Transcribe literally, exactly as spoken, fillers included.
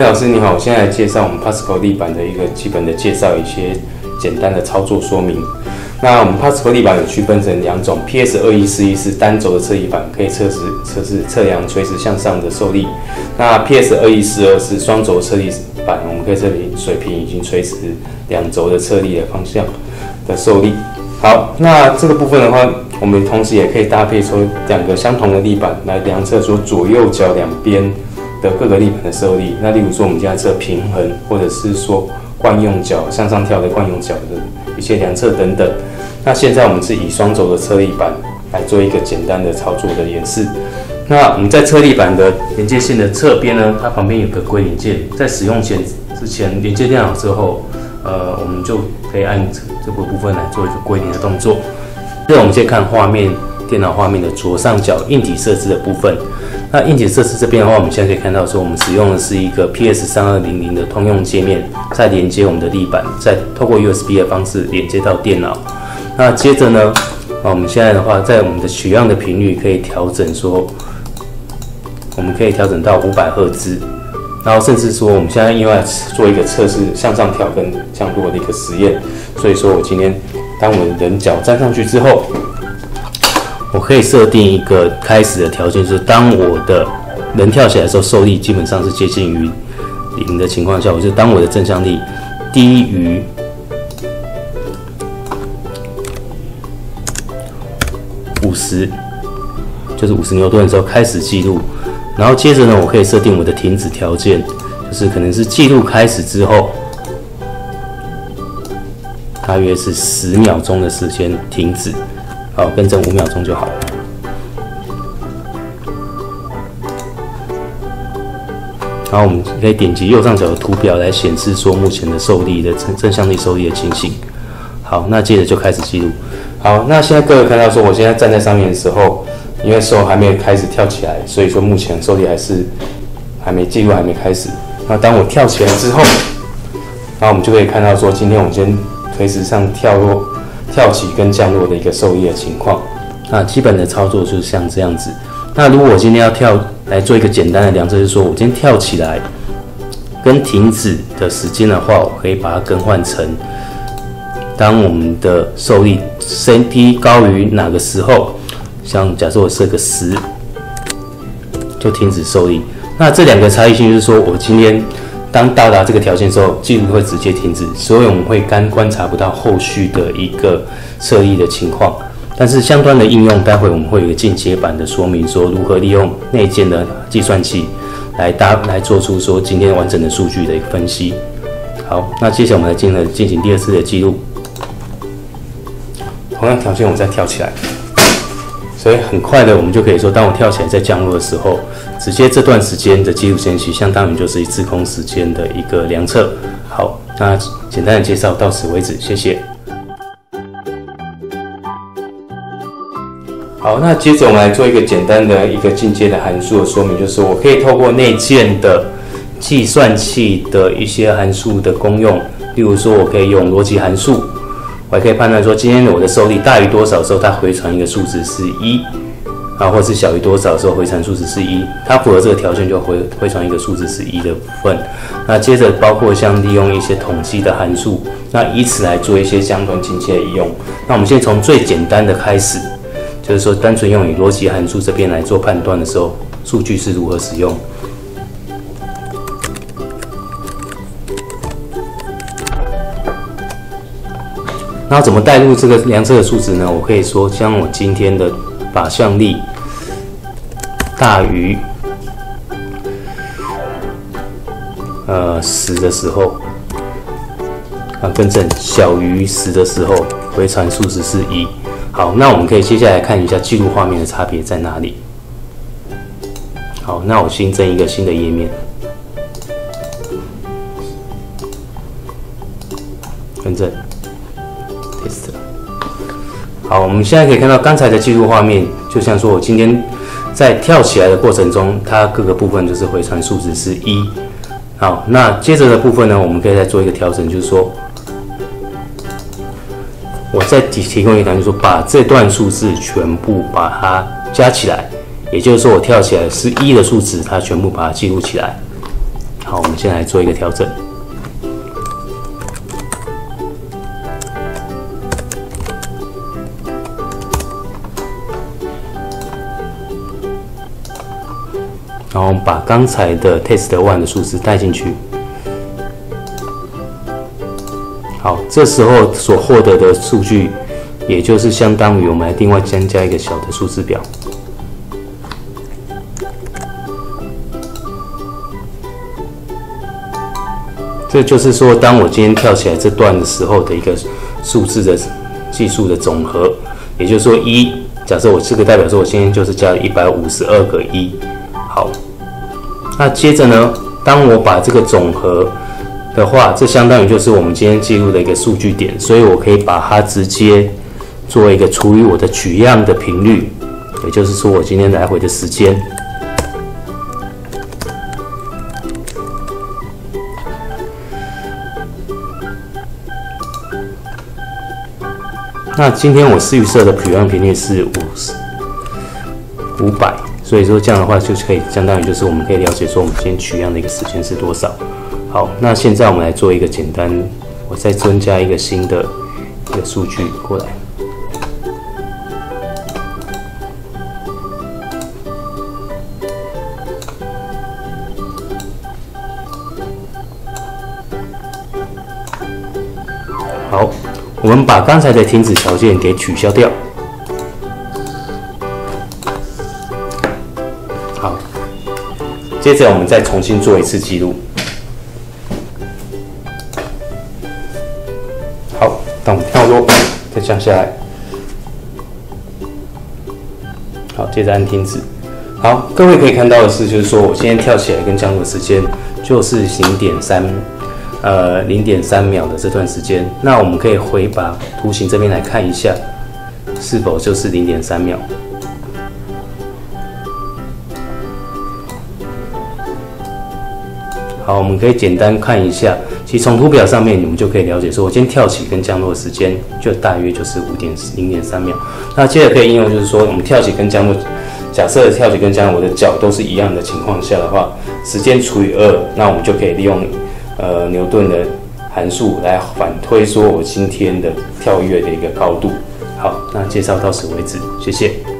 老师你好，我现在来介绍我们 Pascal 立板的一个基本的介绍，一些简单的操作说明。那我们 Pascal 立板有区分成两种 ，P S 二一四一是单轴的侧翼板，可以测试测试测量垂直向上的受力。那 P S 二一四二是双轴侧力板，我们可以测量水平以及垂直两轴的侧力的方向的受力。好，那这个部分的话，我们同时也可以搭配出两个相同的立板来量测说左右脚两边的各个立板的受力。那例如说，我们现在测平衡，或者是说惯用脚向上跳的惯用脚的一些量测等等。那现在我们是以双轴的侧立板来做一个简单的操作的演示。那我们在侧立板的连接线的侧边呢，它旁边有个归零键，在使用前之前连接电脑之后，呃，我们就可以按这个部分来做一个归零的动作。那我们先看画面，电脑画面的左上角硬体设置的部分。那硬体设置这边的话，我们现在可以看到说，我们使用的是一个 P S 三二零零的通用界面，再连接我们的立板，再透过 U S B 的方式连接到电脑。那接着呢，啊，我们现在的话，在我们的取样的频率可以调整说，我们可以调整到五百赫兹，然后甚至说，我们现在因为要做一个测试向上跳跟降落的一个实验，所以说我今天当我的人脚站上去之后，我可以设定一个开始的条件，就是当我的人跳起来的时候，受力基本上是接近于零的情况下，我就当我的正向力低于五十，就是五十牛顿的时候开始记录，然后接着呢，我可以设定我的停止条件，就是可能是记录开始之后，大约是十秒钟的时间停止，好，更正五秒钟就好。然后我们可以点击右上角的图表来显示说目前的受力的正正向力受力的情形。好，那接着就开始记录。好，那现在各位看到说，我现在站在上面的时候，因为手还没有开始跳起来，所以说目前受力还是还没记录，还没开始。那当我跳起来之后，那我们就可以看到说，今天我们先垂直上跳落、跳起跟降落的一个受力的情况。那基本的操作就是像这样子。那如果我今天要跳来做一个简单的量测，就是说我今天跳起来跟停止的时间的话，我可以把它更换成。当我们的受力升低高于哪个时候，像假设我设个十，就停止受力。那这两个差异性就是说，我今天当到达这个条件的时候，记录会直接停止，所以我们会干观察不到后续的一个侧翼的情况。但是相关的应用，待会我们会有一个进阶版的说明，说如何利用内建的计算器来搭来做出说今天完整的数据的一个分析。好，那接下来我们来进行进行第二次的记录。同样条件，我再跳起来，所以很快的，我们就可以说，当我跳起来再降落的时候，直接这段时间的记录间隙，相当于就是滞空时间的一个量测。好，那简单的介绍到此为止，谢谢。好，那接着我们来做一个简单的一个进阶的函数的说明，就是我可以透过内建的计算器的一些函数的功用，例如说，我可以用逻辑函数。我还可以判断说，今天我的受力大于多少的时候，它回传一个数值是一，啊，或是小于多少的时候回传数值是一，它符合这个条件就回回传一个数值是一的部分。那接着包括像利用一些统计的函数，那以此来做一些相关进阶的应用。那我们先从最简单的开始，就是说单纯用以逻辑函数这边来做判断的时候，数据是如何使用。然后怎么带入这个量测的数值呢？我可以说，将我今天的靶向力大于呃十的时候，啊，更正小于十的时候，回传数值是一。好，那我们可以接下来看一下记录画面的差别在哪里。好，那我新增一个新的页面，更正。好，我们现在可以看到刚才的记录画面，就像说我今天在跳起来的过程中，它各个部分就是回传数值是一。好，那接着的部分呢，我们可以再做一个调整，就是说，我再提提供一个条件，就是说把这段数字全部把它加起来，也就是说我跳起来是一的数值，它全部把它记录起来。 好，我们先来做一个调整。然后把刚才的 test one 的数字带进去。好，这时候所获得的数据，也就是相当于我们来另外增加一个小的数字表。这就是说，当我今天跳起来这段的时候的一个数字的计数的总和，也就是说一，假设我这个代表说我今天就是加了一百五十二个一。好，那接着呢，当我把这个总和的话，这相当于就是我们今天记录的一个数据点，所以我可以把它直接做一个除以我的取样的频率，也就是说我今天来回的时间。那今天我试预设的取样频率是五十五百。所以说这样的话，就可以相当于就是我们可以了解说我们今天取样的一个时间是多少。好，那现在我们来做一个简单，我再增加一个新的一个数据过来。好，我们把刚才的停止条件给取消掉。好，接着我们再重新做一次记录。好，当我们跳落，再降下来。好，接着按停止。好，各位可以看到的是，就是说我今天跳起来跟降落的时间就是零点三，呃，零点三秒的这段时间。那我们可以回把图形这边来看一下，是否就是零点三秒。好，我们可以简单看一下，其实从图表上面你们就可以了解说，我今天跳起跟降落的时间就大约就是五点零点三秒。那接着可以应用就是说，我们跳起跟降落，假设跳起跟降落我的角都是一样的情况下的话，时间除以二，那我们就可以利用呃牛顿的函数来反推说我今天的跳跃的一个高度。好，那介绍到此为止，谢谢。